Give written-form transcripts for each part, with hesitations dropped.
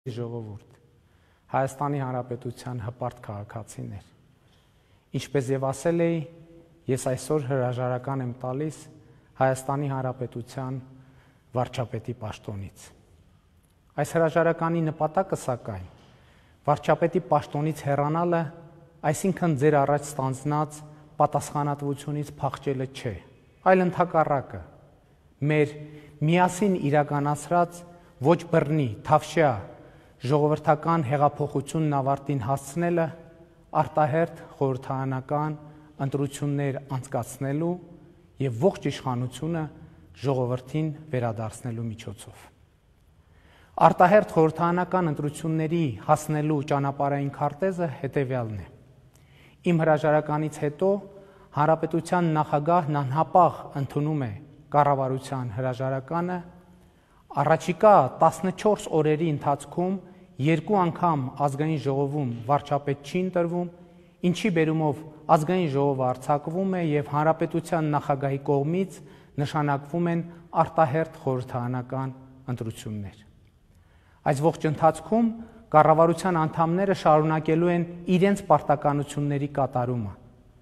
ժողովուրդ, Հայաստանի Հանրապետության հպարտ քաղաքացիներ։ Ինչպես եւ ասել էի, ես այսօր հրաժարական եմ տալիս Հայաստանի Հանրապետության վարչապետի պաշտոնից։ Այս հրաժարականի նպատակը սակայն վարչապետի պաշտոնից հեռանալը, այսինքն ձեր առաջ ստանձնած պատասխանատվությունից փախչելը չէ, այլ ընդհակառակը, մեր միասին իրականացրած ոչ բռնի, թավշյա ժողովրդական հեղափոխությունն ավարտին հասցնելը արտահերթ խորհրդարանական ընտրություններ անցկացնելու եւ ողջ իշխանությունը ժողովրդին վերադարձնելու միջոցով։ Արտահերթ խորհրդարանական ընտրությունների հասնելու ճանապարհային քարտեզը հետեւյալն է։ Իմ հրաժարականից հետո Հանրապետության նախագահն անհապաղ ընդունում է կառավարության հրաժարականը, առաջիկա 14 օրերի ընթացքում 2 անգամ ազգային ժողովում վարչապետ չի ընտրվում, ինչի բերումով ազգային ժողովը արձակվում է եւ հանրապետության նախագահի կողմից նշանակվում են արտահերթ խորհրդարանական ընտրություններ։ Այս ողջ ընթացքում կառավարության անդամները շարունակելու են իրենց պարտականությունների կատարումը։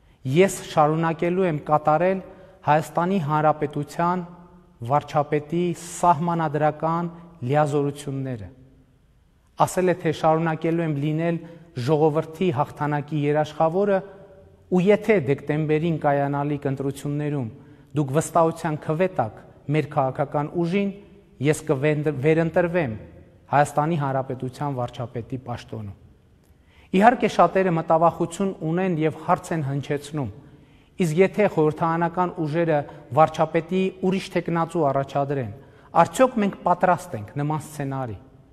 Ես շարունակելու եմ կատարել Հայաստանի Հանրապետության վարչապետի սահմանադրական լիազորությունները։ Ասել է, թե շարունակելու եմ լինել ժողովրդի հաղթանակի երաշխավորը, ու եթե դեկտեմբերին կայանալիք ընտրություններում դուք վստահության կվետաք մեր քաղաքական ուժին, ես կվերընտրվեմ Հայաստանի Հանրապետության վարչապետի պաշտոնում։ Իհարկե շատերը մտավախություն ունեն եւ հարց են հնչեցնում, իսկ եթե խորհրդարանական ուժերը վարչապետի ուրիշ թեկնածու առաջադրեն, արդյոք մենք պատրաստ ենք նման սցենարի։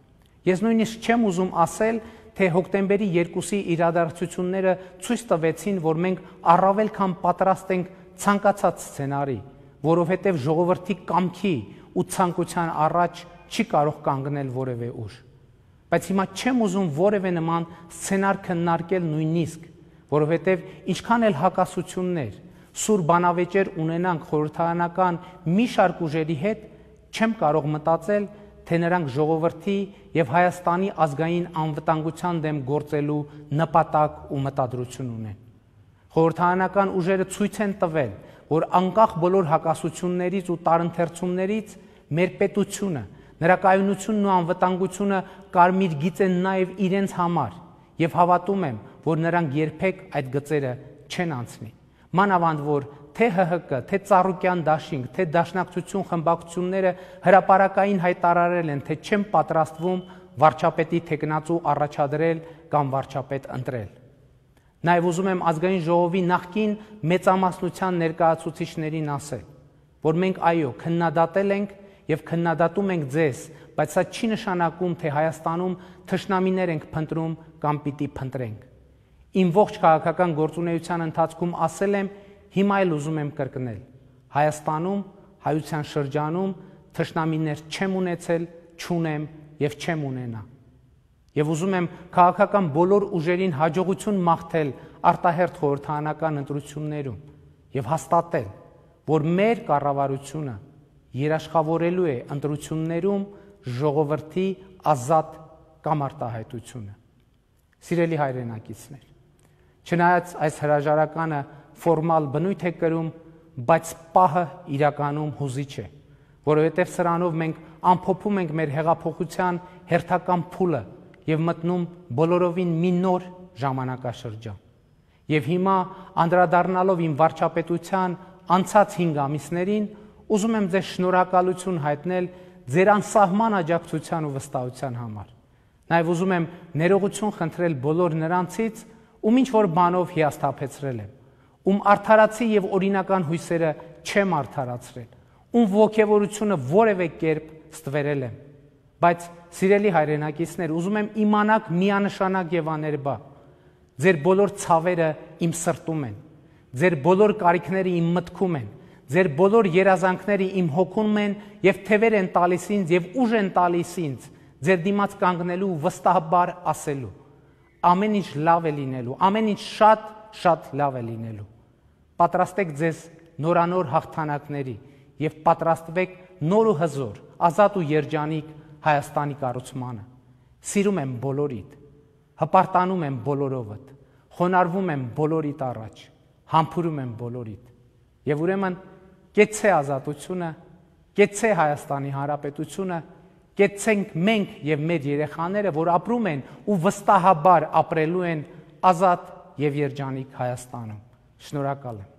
Ես նույնիսկ չեմ ուզում ասել, թե հոկտեմբերի 2-ի իրադարձությունները ցույց տվեցին, որ մենք առավել քան պատրաստ ենք ցանկացած սցենարի, որովհետև ժողովրդի կամքի ու ցանկության առաջ չի կարող կանգնել որևէ ուժ։ Բայց հիմա չեմ ուզում որևէ նման սցենար քննարկել նույնիսկ, որովհետև ինչքան էլ հակասություններ, սուր բանավեճեր ունենանք խորհրդարանական մի շարք ուժերի հետ, չեմ կարող մտածել, թե նրանք ժողովրդի եւ Հայաստանի ազգային անվտանգության դեմ գործելու նպատակ ու մտադրություն ունեն։ Խորհրդարանական ուժերը ցույց են տվել, որ անկախ բոլոր հակասություններից ու տարընթերցումներից մեր պետությունը, նրա կայունությունն ու անվտանգությունը կարմիր գիծ են նաեւ իրենց համար եւ հավատում եմ, որ նրանք երբեք այդ գծերը չեն անցնի։ Մանավանդ որ թե ՀՀԿ, թե Ծառուկյան դաշինք, թե Դաշնակցություն խմբակցությունները հրապարակային հայտարարել են, թե չեն պատրաստվում վարչապետի թեկնածու առաջադրել կամ վարչապետ ընտրել։ Նաև ուզում եմ ազգային ժողովի նախկին մեծամասնության ներկայացուցիչներին ասել, որ մենք այո, քննադատել ենք եւ քննադատում ենք ձեզ, բայց սա չի նշանակում, թե Հայաստանում թշնամիներ ենք փնտրում կամ պիտի փնտրենք։ Իմ ողջ քաղաքական գործունեության ընթացքում ասել եմ, հիմա էլ ուզում եմ կրկնել. Հայաստանում, հայության շրջանում թշնամիներ չեմ ունեցել, չունեմ եւ չեմ ունենա։ Եվ ուզում եմ քաղաքական բոլոր ուժերին հաջողություն մաղթել արտահերթ խորհրդարանական ընտրություններում եւ հաստատել, որ մեր կառավարությունը երաշխավորելու է ընտրություններում ժողովրդի ազատ կամ արտահայտությունը։ Սիրելի հայրենակիցներ, չնայած այս հրաժարականը ֆորմալ բնույթ է կրում, բայց պահը իրականում հուզիչ է, որովհետև սրանով մենք ամփոփում ենք մեր հեղափոխության հերթական փուլը եւ մտնում բոլորովին մի նոր ժամանակաշրջան։ Եվ հիմա անդրադառնալով իմ վարչապետության անցած 5 ամիսներին, ուզում եմ ձեզ շնորհակալություն հայտնել ձեր անսահման աջակցության ու վստահության համար։ Նաեւ ուզում եմ ներողություն խնդրել բոլոր նրանցից, ում ինչ որ բանով հիասթափեցրել եմ, ում արդարացի եւ օրինական հույսերը չեմ արդարացրել, ում ոգևորությունը որևէ կերպ ստվերել եմ։ Բայց սիրելի հայրենակիցներ, ուզում եմ իմանաք միանշանակ եւ աներբա, ձեր բոլոր ցավերը իմ սրտում են, ձեր բոլոր կարիքները իմ մտքում են, ձեր բոլոր երազանքները իմ հոգում են եւ թևեր են տալիս ինձ եւ ուժ են տալիս ինձ ձեր դիմաց կանգնելու վստահաբար ասելու. ամեն ինչ լավ է լինելու, ամեն ինչ շատ լավ է լինելու։ Պատրաստեք ձեզ նորանոր հաղթանակների եւ պատրաստվեք նոր ու հզոր, ազատ ու երջանիկ Հայաստանի կառուցմանը։ սիրում եմ բոլորիդ, հպարտանում եմ բոլորովդ, խոնարհվում եմ բոլորիդ առաջ, համբուրում եմ բոլորիդ։ Եվ ուրեմն կեցցե ազատությունը, կեցցե Հայաստանի Հանրապետությունը, կեցցենք մենք եւ մեր երեխաները, որ ապրում են ու վստահաբար ապրելու են ազատ եւ երջանիկ Հայաստանում։ Շնորհակալ եմ։